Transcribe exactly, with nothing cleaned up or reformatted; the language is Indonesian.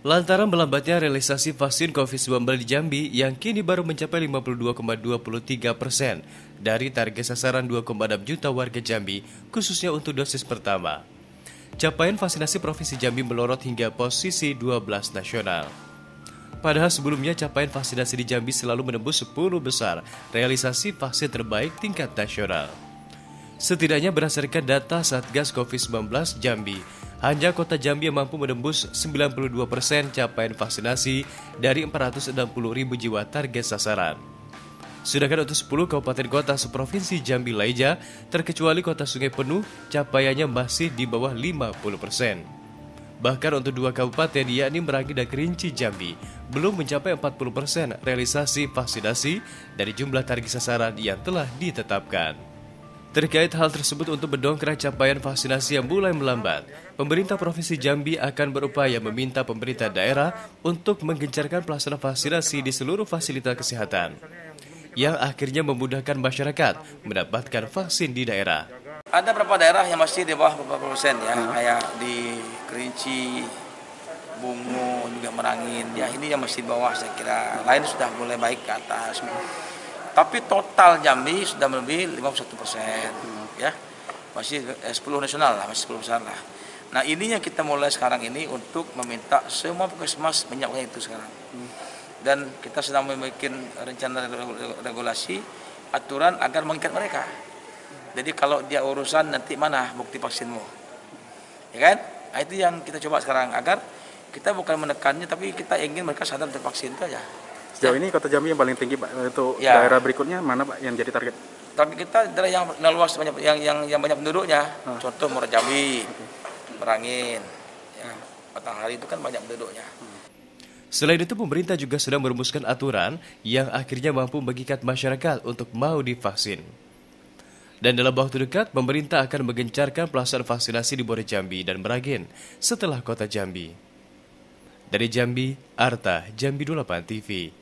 Lantaran melambatnya realisasi vaksin covid sembilan belas di Jambi yang kini baru mencapai lima puluh dua koma dua puluh tiga persen dari target sasaran dua koma enam juta warga Jambi, khususnya untuk dosis pertama. Capaian vaksinasi Provinsi Jambi melorot hingga posisi dua belas nasional. Padahal sebelumnya capaian vaksinasi di Jambi selalu menembus sepuluh besar realisasi vaksin terbaik tingkat nasional. Setidaknya berdasarkan data Satgas covid sembilan belas Jambi, hanya kota Jambi yang mampu menembus sembilan puluh dua persen capaian vaksinasi dari empat ratus enam puluh ribu jiwa target sasaran. Sedangkan untuk sepuluh kabupaten kota seprovinsi Jambi lainnya, terkecuali kota Sungai Penuh, capaiannya masih di bawah lima puluh persen. Bahkan untuk dua kabupaten yakni Merangin dan Kerinci Jambi, belum mencapai empat puluh persen realisasi vaksinasi dari jumlah target sasaran yang telah ditetapkan. Terkait hal tersebut untuk mendongkrak capaian vaksinasi yang mulai melambat, pemerintah Provinsi Jambi akan berupaya meminta pemerintah daerah untuk menggencarkan pelaksanaan vaksinasi di seluruh fasilitas kesehatan, yang akhirnya memudahkan masyarakat mendapatkan vaksin di daerah. Ada beberapa daerah yang masih di bawah beberapa persen ya, hmm. kayak di Kerinci, Bungo, juga Merangin, ya ini yang masih di bawah saya kira, lain sudah mulai baik ke atas. Tapi total Jambi sudah lebih lima puluh satu persen, hmm. ya masih eh, sepuluh nasional lah, masih sepuluh besar lah. Nah ini yang kita mulai sekarang ini untuk meminta semua puskesmas menyiapkan itu sekarang. Hmm. Dan kita sedang membuat rencana regulasi aturan agar mengikat mereka. Jadi kalau dia urusan nanti mana bukti vaksinmu, ya kan? Nah, itu yang kita coba sekarang agar kita bukan menekannya, tapi kita ingin mereka sadar tervaksin itu aja. Sejauh ini kota Jambi yang paling tinggi Pak, untuk ya. Daerah berikutnya mana Pak yang jadi target? Target kita daerah yang luas banyak yang yang yang banyak penduduknya. Hmm. Contoh Muara Jambi, okay. Merangin, ya, Batanghari itu kan banyak penduduknya. Hmm. Selain itu pemerintah juga sedang merumuskan aturan yang akhirnya mampu mengikat masyarakat untuk mau divaksin. Dan dalam waktu dekat, pemerintah akan menggencarkan pelaksanaan vaksinasi di Muara Jambi dan Merangin setelah kota Jambi. Dari Jambi, Arta, Jambi dua puluh delapan T V.